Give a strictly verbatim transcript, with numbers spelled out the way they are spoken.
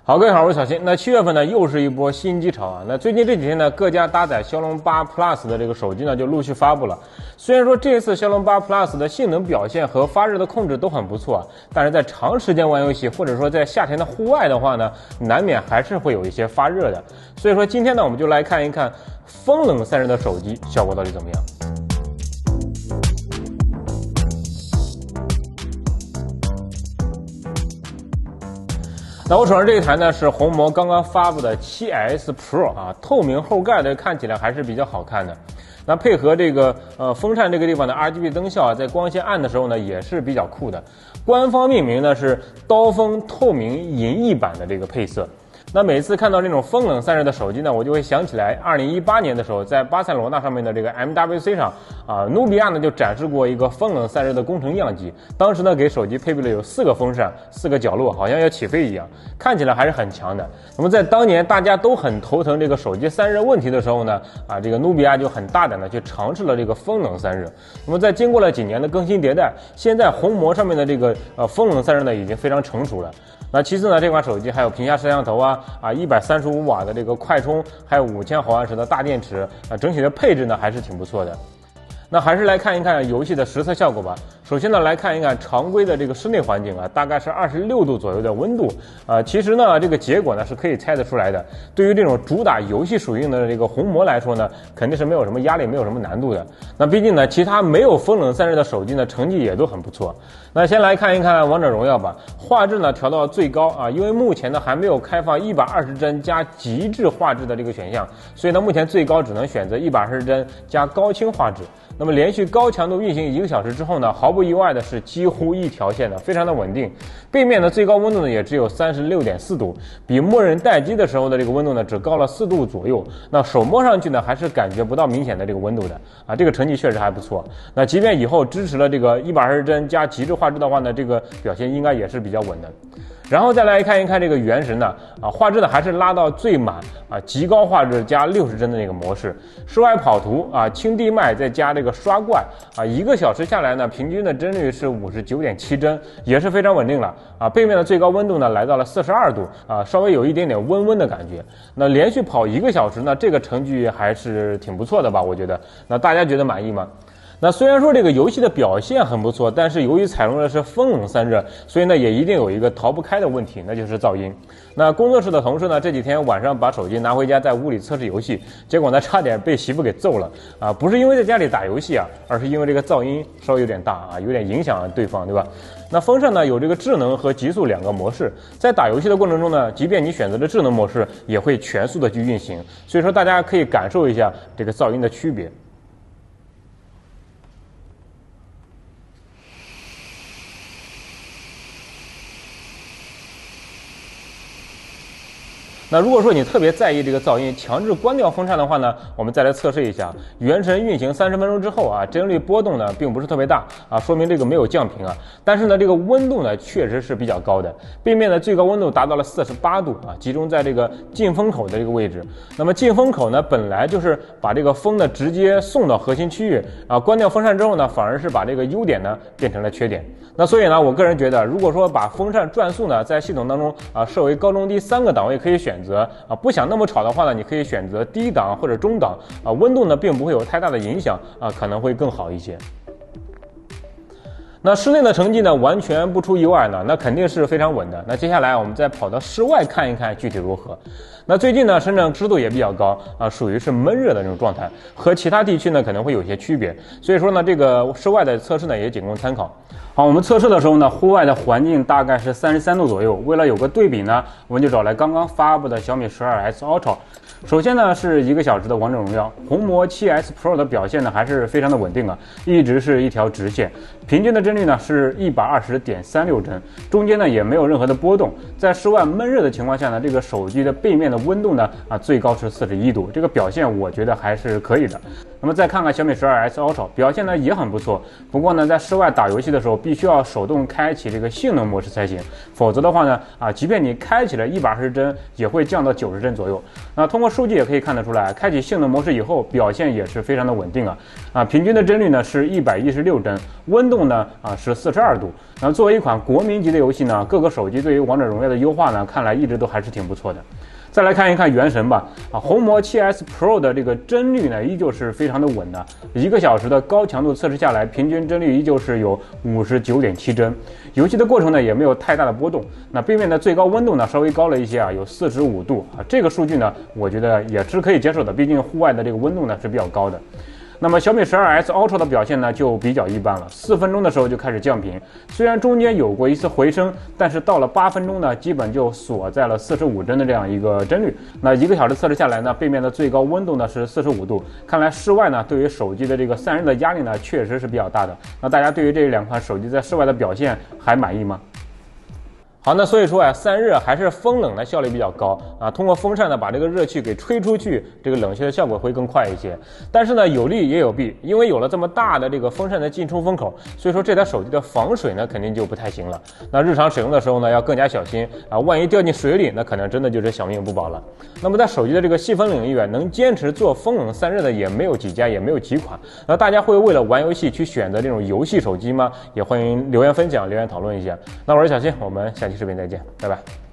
好，各位好，我是小新。那七月份呢，又是一波新机潮啊。那最近这几天呢，各家搭载骁龙八 Plus 的这个手机呢，就陆续发布了。虽然说这一次骁龙八 Plus 的性能表现和发热的控制都很不错，但是在长时间玩游戏或者说在夏天的户外的话呢，难免还是会有一些发热的。所以说今天呢，我们就来看一看风冷散热的手机效果到底怎么样。那我手上这一台呢是红魔刚刚发布的 七 S Pro 啊，透明后盖的，看起来还是比较好看的。那配合这个呃风扇这个地方的 R G B 灯效啊，在光线暗的时候呢也是比较酷的。官方命名呢是刀锋透明银翼版的这个配色。那每次看到这种风冷散热的手机呢，我就会想起来二零一八年的时候，在巴塞罗那上面的这个 M W C 上啊，努比亚呢就展示过一个风冷散热的工程样机。当时呢给手机配备了有四个风扇，四个角落，好像要起飞一样，看起来还是很强的。那么在当年大家都很头疼这个手机散热问题的时候呢，啊这个努比亚就很大胆的去尝试了这个风冷散热。那么在经过了几年的更新迭代，现在红魔上面的这个呃风冷散热呢已经非常成熟了。那其次呢，这款手机还有屏下摄像头啊啊一百三十五瓦的这个快充，还有五千毫安时的大电池啊，整体的配置呢还是挺不错的。那还是来看一看游戏的实测效果吧。首先呢，来看一看常规的这个室内环境啊，大概是二十六度左右的温度啊。其实呢，这个结果呢是可以猜得出来的。对于这种主打游戏属性的这个红魔来说呢，肯定是没有什么压力，没有什么难度的。那毕竟呢，其他没有风冷散热的手机呢，成绩也都很不错。那先来看一看王者荣耀吧，画质呢调到最高啊，因为目前呢还没有开放一百二十帧加极致画质的这个选项，所以呢目前最高只能选择一百二十帧加高清画质。那么连续高强度运行一个小时之后呢，毫不意外的是几乎一条线的，非常的稳定。背面的最高温度呢也只有 三十六点四度，比默认待机的时候的这个温度呢只高了四度左右。那手摸上去呢还是感觉不到明显的这个温度的啊，这个成绩确实还不错。那即便以后支持了这个一百二十帧加极致画质的话呢，这个表现应该也是比较稳的。然后再来看一看这个原神呢，啊，画质呢还是拉到最满啊，极高画质加六十帧的那个模式。室外跑图啊，轻地脉再加这个刷怪啊，一个小时下来呢，平均的帧率是五十九点七帧，也是非常稳定了啊。背面的最高温度呢来到了四十二度啊，稍微有一点点温温的感觉。那连续跑一个小时呢，这个成绩还是挺不错的吧？我觉得。那大家觉得满意吗？那虽然说这个游戏的表现很不错，但是由于采用的是风冷散热，所以呢也一定有一个逃不开的问题，那就是噪音。那工作室的同事呢这几天晚上把手机拿回家在屋里测试游戏，结果呢差点被媳妇给揍了啊！不是因为在家里打游戏啊，而是因为这个噪音稍微有点大啊，有点影响对方，对吧？那风扇呢有这个智能和极速两个模式，在打游戏的过程中呢，即便你选择了智能模式，也会全速的去运行，所以说大家可以感受一下这个噪音的区别。那如果说你特别在意这个噪音，强制关掉风扇的话呢，我们再来测试一下。原神运行三十分钟之后啊，帧率波动呢并不是特别大啊，说明这个没有降频啊。但是呢，这个温度呢确实是比较高的，背面的最高温度达到了四十八度啊，集中在这个进风口的这个位置。那么进风口呢，本来就是把这个风呢直接送到核心区域啊，关掉风扇之后呢，反而是把这个优点呢变成了缺点。那所以呢，我个人觉得，如果说把风扇转速呢在系统当中啊设为高中低三个档位可以选。选择啊，不想那么吵的话呢，你可以选择低档或者中档啊，温度呢并不会有太大的影响啊，可能会更好一些。那室内的成绩呢，完全不出意外呢，那肯定是非常稳的。那接下来我们再跑到室外看一看具体如何。那最近呢，深圳湿度也比较高啊，属于是闷热的这种状态，和其他地区呢可能会有些区别。所以说呢，这个室外的测试呢也仅供参考。好，我们测试的时候呢，户外的环境大概是三十三度左右。为了有个对比呢，我们就找来刚刚发布的小米十二 S Ultra。首先呢是一个小时的王者荣耀，红魔 七 S Pro 的表现呢还是非常的稳定啊，一直是一条直线，平均的帧率呢是 一百二十点三六帧，中间呢也没有任何的波动。在室外闷热的情况下呢，这个手机的背面的温度呢啊最高是四十一度，这个表现我觉得还是可以的。 那么再看看小米十二 S Ultra， 表现呢也很不错。不过呢，在室外打游戏的时候，必须要手动开启这个性能模式才行，否则的话呢，啊，即便你开启了一百二十帧，也会降到九十帧左右。那通过数据也可以看得出来，开启性能模式以后，表现也是非常的稳定啊。啊，平均的帧率呢是一百一十六帧，温度呢啊是四十二度。那作为一款国民级的游戏呢，各个手机对于王者荣耀的优化呢，看来一直都还是挺不错的。再来看一看原神吧，啊，红魔 七 S Pro 的这个帧率呢，依旧是非常的稳的，一个小时的高强度测试下来，平均帧率依旧是有五十九点七帧，游戏的过程呢也没有太大的波动。那背面的最高温度呢稍微高了一些啊，有四十五度啊，这个数据呢，我觉得也是可以接受的，毕竟户外的这个温度呢是比较高的。那么小米十二 S Ultra 的表现呢就比较一般了，四分钟的时候就开始降频，虽然中间有过一次回升，但是到了八分钟呢，基本就锁在了四十五帧的这样一个帧率。那一个小时测试下来呢，背面的最高温度呢是四十五度，看来室外呢对于手机的这个散热的压力呢确实是比较大的。那大家对于这两款手机在室外的表现还满意吗？好，那所以说啊，散热还是风冷的效率比较高啊。通过风扇呢，把这个热气给吹出去，这个冷却的效果会更快一些。但是呢，有利也有弊，因为有了这么大的这个风扇的进出风口，所以说这台手机的防水呢肯定就不太行了。那日常使用的时候呢，要更加小心啊，万一掉进水里，那可能真的就是小命不保了。那么在手机的这个细分领域啊，能坚持做风冷散热的也没有几家，也没有几款。那大家会为了玩游戏去选择这种游戏手机吗？也欢迎留言分享，留言讨论一下。那我是小新，我们下期视频再见，拜拜。